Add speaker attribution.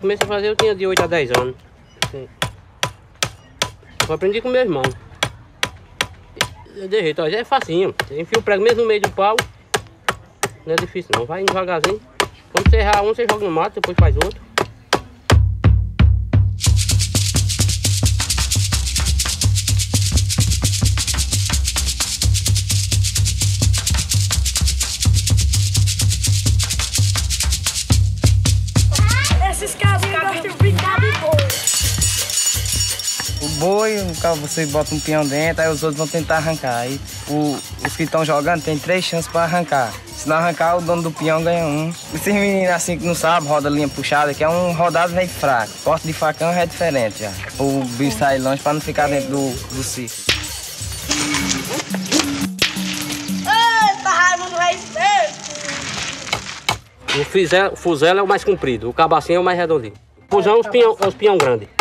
Speaker 1: Comecei a fazer, eu tinha de 8 a 10 anos. Eu aprendi com meu irmão. De jeito, ó, já é facinho. Você enfia o prego mesmo no meio do pau. Não é difícil não, vai devagarzinho. Quando você errar um, você joga no mato, depois faz outro.
Speaker 2: Esses caras gostam de brincar de boi.
Speaker 3: O boi, você bota um peão dentro, aí os outros vão tentar arrancar. Aí os que estão jogando tem 3 chances para arrancar. Se não arrancar, o dono do peão ganha um. Esses meninos assim que não sabem, roda linha puxada, que é um rodado meio fraco. Corte de facão é diferente já. O bicho sai longe para não ficar dentro do ciclo.
Speaker 2: Eita, Raimundo vai ser.
Speaker 1: O fuzel é o mais comprido, o cabacinho é o mais redondinho. O fusão é os peão grandes.